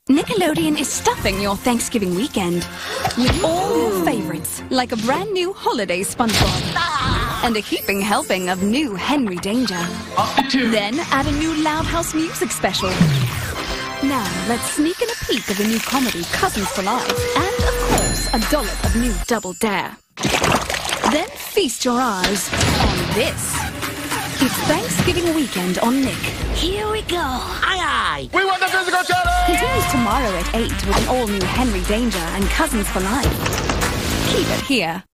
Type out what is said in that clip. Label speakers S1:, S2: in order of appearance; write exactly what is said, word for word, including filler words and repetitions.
S1: Nickelodeon is stuffing your Thanksgiving weekend with all your favorites, like a brand new holiday SpongeBob and a heaping helping of new Henry Danger. Then add a new Loud House music special. Now let's sneak in a peek of the new comedy Cousins for Life and, of course, a dollop of new Double Dare. Then feast your eyes on this. It's Thanksgiving weekend on Nick.
S2: Here we go. Aye, aye.
S3: We want the physical challenge!
S1: Continues tomorrow at eight with an all-new Henry Danger and Cousins for Life. Keep it here.